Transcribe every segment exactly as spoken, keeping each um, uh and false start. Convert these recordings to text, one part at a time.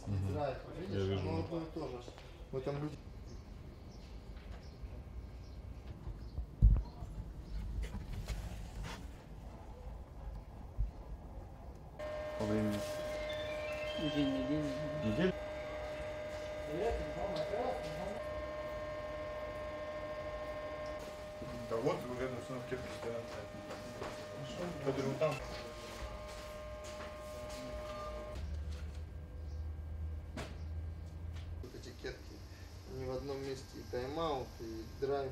Угу. драйв, видишь, Я вижу. оно одно и то же. В этом люди... День, неделю. Неделю? Да вот, рядом с нами кепки стоят. Который вот там. Вот эти кетки, они в одном месте, и тайм-аут, и драйв.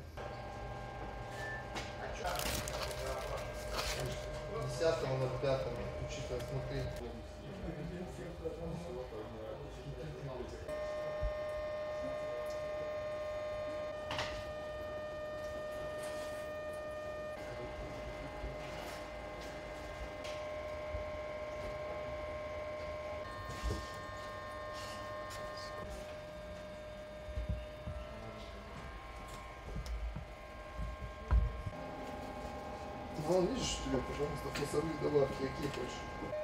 Десятого на пятом, учитывая, смотри. Вон, видишь, тебе, пожалуйста, вкусовые добавки, какие хочешь.